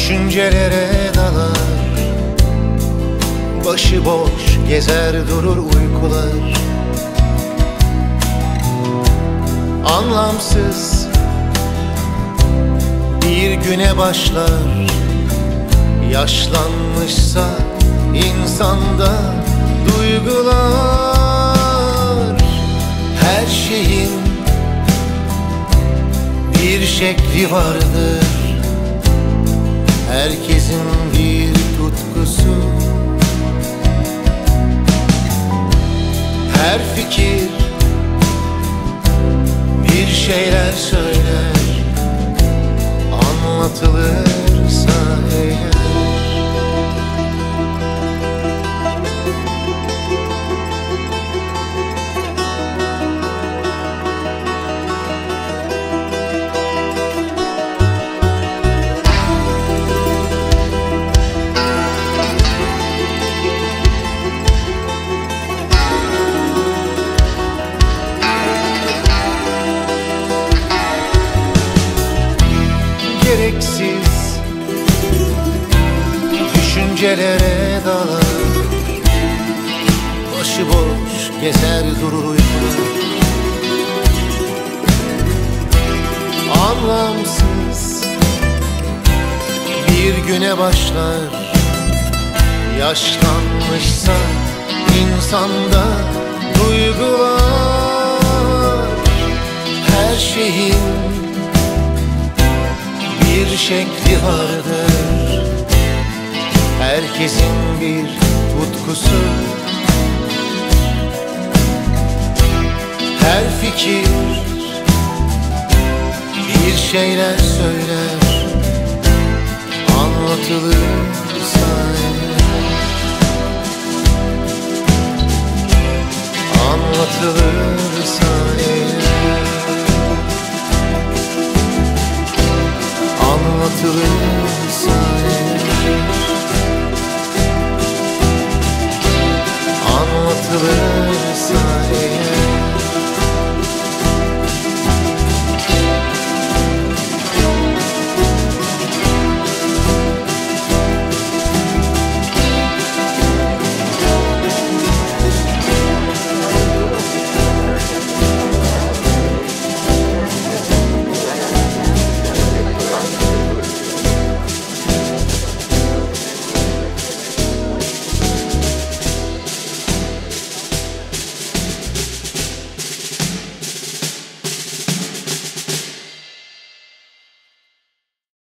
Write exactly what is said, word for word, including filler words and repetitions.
Düşüncelere dalar, başıboş gezer durur uykular. Anlamsız bir güne başlar, yaşlanmışsa insanda duygular. Her şeyin bir şekli vardır, herkesin bir tutkusu. Her fikir bir şeyler söyler, anlatılırsa eğer. Gereksiz düşüncelere dalar, başıboş gezer durur uykular. Anlamsız bir güne başlar, yaşlanmışsa insanda duygular. Her şeyin bir şekli vardır, herkesin bir tutkusu. Her fikir bir şeyler söyler, anlatılırsa eğer. Anlatılırsa eğer. Anlatılır.